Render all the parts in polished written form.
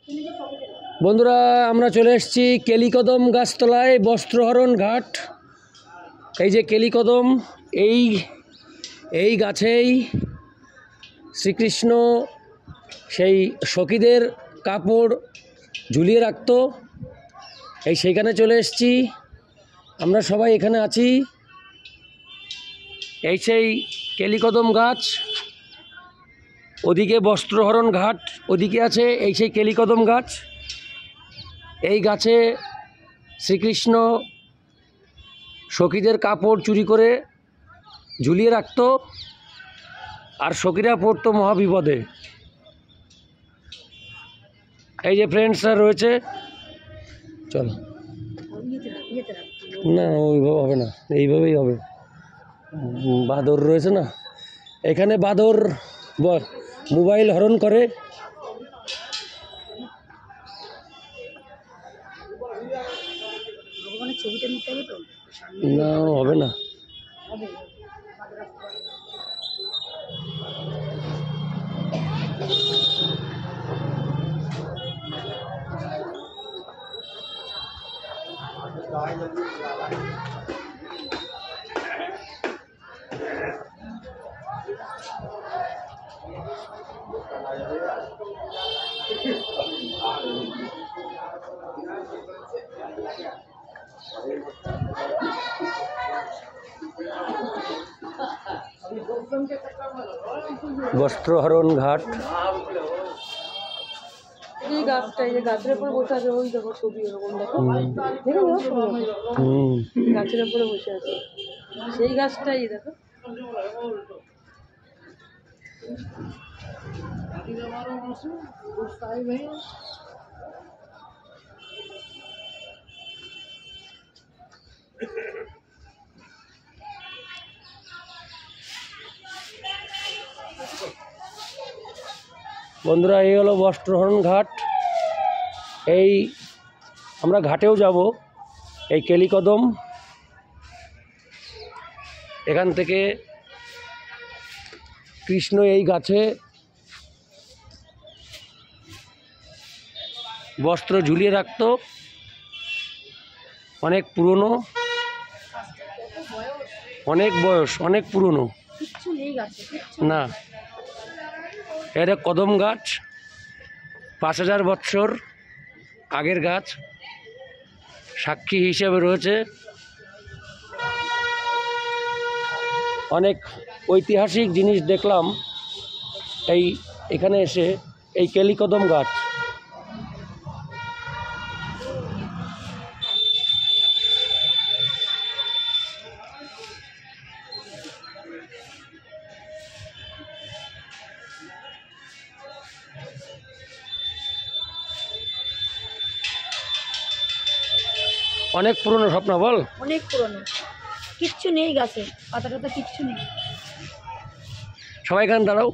বন্ধুরা আমরা চলে এসেছি কেলিকদম গাছতলায় বস্ত্রহরণ ঘাট। এই যে কেলিকদম, এই গাছেই শ্রীকৃষ্ণ সেই সখীদের কাপড় ঝুলিয়ে রাখত। সেইখানে চলে এসেছি, আমরা সবাই এখানে আছি। এই সেই কেলিকদম গাছ, ওদিকে বস্ত্রহরণ ঘাট ওদিকে আছে। এই সেই কেলিকদম গাছ, এই গাছে শ্রীকৃষ্ণ সখীদের কাপড় চুরি করে ঝুলিয়ে রাখত, আর সখীরা পড়তো মহাবিপদে। এই যে ফ্রেন্ডসরা রয়েছে, চলো না ওইভাবে হবে না, এইভাবেই হবে। বাঁদর রয়েছে না, এখানে বাঁদর মোবাইল হরণ করে। না হবে না, বস্ত্রহরণ ঘাট। এই গাছটা, এই গাছের উপরে বসে আছে, ওই দেখো ছবি এরকম দেখো, গাছের উপরে বসে আছে সেই গাছটাই দেখো। বন্ধুরা এই হলো বস্ত্রহরণ ঘাট। এই আমরা ঘাটেও যাব, এই কেলিকদম, এখান থেকে কৃষ্ণ এই গাছে বস্ত্র ঝুলিয়ে রাখত। অনেক পুরনো, অনেক বয়স, অনেক পুরনো না। এটা কদম গাছ, 5000 বৎসর আগের গাছ, সাক্ষী হিসেবে রয়েছে। অনেক ঐতিহাসিক জিনিস দেখলাম এখানে এসে। এই কেলিকদম গাছ, অনেক পুরনো। স্বপ্ন বল, অনেক পুরনো, কিচ্ছু নেই গাছে, পাতা টাতা কিচ্ছু নেই। সবাই এখানে দাঁড়াও।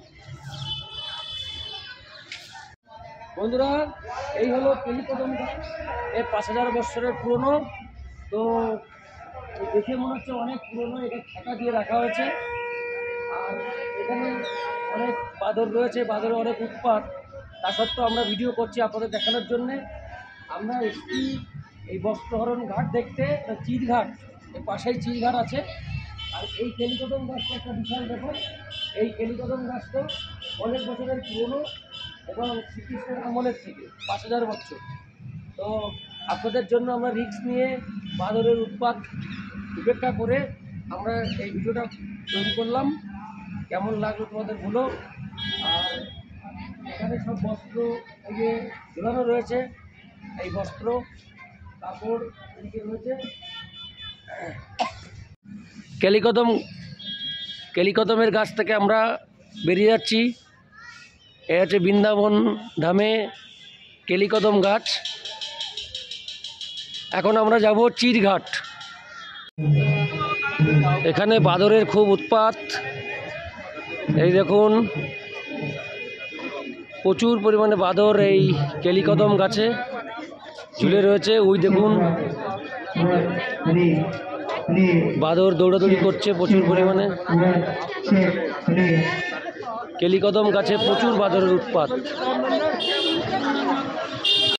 বন্ধুরা এই হলো কেলিকদম গাছ, এর 5000 বৎসরের পুরনো। তো দেখে মনে হচ্ছে অনেক পুরনো, এটা ছাতা দিয়ে রাখা হয়েছে। আর এখানে অনেক বাঁদর রয়েছে, বাঁদরের অনেক উৎপাত। তা সত্ত্বেও আমরা ভিডিও করছি আপনাদের দেখানোর জন্যে। আমরা এসছি এই বস্ত্রহরণ ঘাট দেখতে, চিরঘাট, এর পাশেই চিরঘাট আছে। আর এই কেলিকদম গাছটা একটা বিশাল ব্যাপার। এই কেলিকদম গাছটা অনেক বছরের পুরনো এবং শ্রীকৃষ্ণের আমলের থেকে 5000 বছর। তো আপনাদের জন্য আমরা রিস্ক নিয়ে বাঁদরের উৎপাত উপেক্ষা করে আমরা এই ভিডিওটা তৈরি করলাম। কেমন লাগলো তোমাদের বলো। আর এখানে সব বস্ত্র এই যে ঝোলানো রয়েছে, এই বস্ত্র কাপড় এদিকে রয়েছে। কেলিকদমের গাছ থেকে আমরা বেরিয়ে যাচ্ছি। এ হচ্ছে বৃন্দাবন ধামে কেলিকদম গাছ। এখন আমরা যাব চিরঘাট। এখানে বাঁদরের খুব উৎপাত। এই দেখুন প্রচুর পরিমাণে বাঁদর এই কেলিকদম গাছে ঝুলে রয়েছে। ওই দেখুন বাঁদর দৌড়াদৌড়ি করছে প্রচুর পরিমাণে। কেলিকদম গাছে প্রচুর বাঁদরের উৎপাত।